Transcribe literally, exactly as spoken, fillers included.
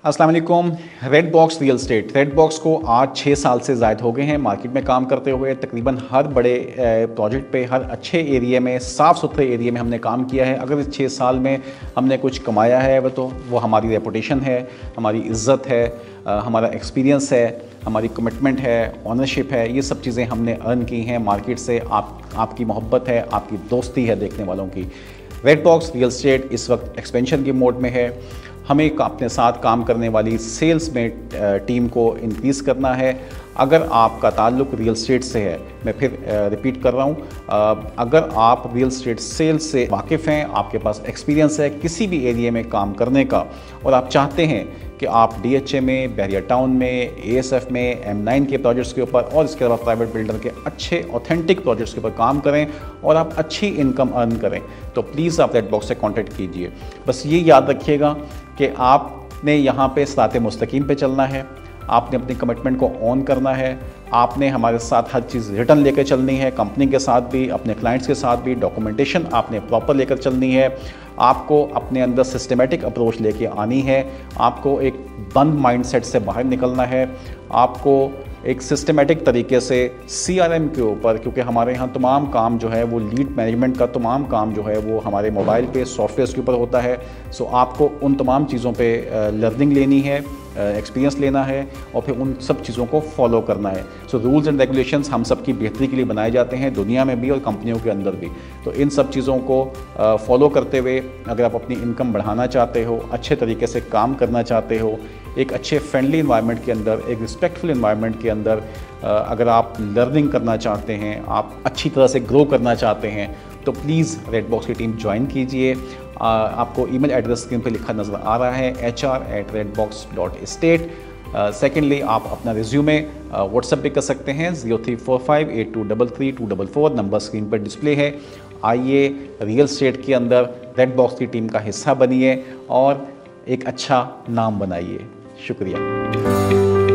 अस्सलाम वालेकुम। Red box real estate, red box को आज छः साल से ज़ायद हो गए हैं मार्केट में काम करते हुए। तकरीबन हर बड़े प्रोजेक्ट पे, हर अच्छे एरिया में, साफ़ सुथरे एरिया में हमने काम किया है। अगर इस छः साल में हमने कुछ कमाया है वो तो वो हमारी रेपुटेशन है, हमारी इज़्ज़त है, हमारा एक्सपीरियंस है, हमारी कमिटमेंट है, ऑनरशिप है। ये सब चीज़ें हमने अर्न की हैं मार्केट से। आप आपकी मोहब्बत है, आपकी दोस्ती है देखने वालों की। रेड बॉक्स रियल स्टेट इस वक्त एक्सपेंशन के मोड में है। हमें अपने साथ काम करने वाली सेल्स में टीम को इंक्रीज़ करना है। अगर आपका ताल्लुक़ रियल स्टेट से है, मैं फिर रिपीट कर रहा हूँ, अगर आप रियल स्टेट सेल्स से वाकिफ़ हैं, आपके पास एक्सपीरियंस है किसी भी एरिया में काम करने का, और आप चाहते हैं कि आप डी एच ए में, बहरिया टाउन में, ए एस एफ में, एम नाइन के प्रोजेक्ट्स के ऊपर और इसके अलावा प्राइवेट बिल्डर के अच्छे ऑथेंटिक प्रोजेक्ट्स के ऊपर काम करें और आप अच्छी इनकम अर्न करें, तो प्लीज़ आप रेड बॉक्स से कॉन्टैक्ट कीजिए। बस ये याद रखिएगा कि आपने यहाँ पे सिराते मुस्तकीम पे चलना है, आपने अपनी कमिटमेंट को ऑन करना है, आपने हमारे साथ हर चीज़ रिटर्न लेकर चलनी है, कंपनी के साथ भी, अपने क्लाइंट्स के साथ भी। डॉक्यूमेंटेशन आपने प्रॉपर लेकर चलनी है। आपको अपने अंदर सिस्टमेटिक अप्रोच लेके आनी है। आपको एक बंद माइंडसेट से बाहर निकलना है। आपको एक सिस्टमेटिक तरीके से सी आर एम के ऊपर, क्योंकि हमारे यहाँ तमाम काम जो है वो लीड मैनेजमेंट का तमाम काम जो है वो हमारे मोबाइल पे सॉफ्टवेयर के ऊपर होता है। सो आपको उन तमाम चीज़ों पे लर्निंग लेनी है, एक्सपीरियंस लेना है और फिर उन सब चीज़ों को फॉलो करना है। सो रूल्स एंड रेगुलेशंस हम सब की बेहतरी के लिए बनाए जाते हैं, दुनिया में भी और कंपनियों के अंदर भी। तो इन सब चीज़ों को फॉलो करते हुए अगर आप अपनी इनकम बढ़ाना चाहते हो, अच्छे तरीके से काम करना चाहते हो, एक अच्छे फ्रेंडली इन्वायरमेंट के अंदर, एक रिस्पेक्टफुल इन्वायरमेंट के अंदर अगर आप लर्निंग करना चाहते हैं, आप अच्छी तरह से ग्रो करना चाहते हैं, तो प्लीज़ रेड बॉक्स की टीम ज्वाइन कीजिए। आपको ईमेल एड्रेस स्क्रीन पे लिखा नज़र आ रहा है, H R at red box dot state. Secondly आप अपना रिज्यूमे व्हाट्सएप पे कर सकते हैं, zero three four five eight two double three two double four number screen पर डिस्प्ले है। आइए रियल स्टेट के अंदर रेड बॉक्स की टीम का हिस्सा बनिए और एक अच्छा नाम बनाइए। शुक्रिया।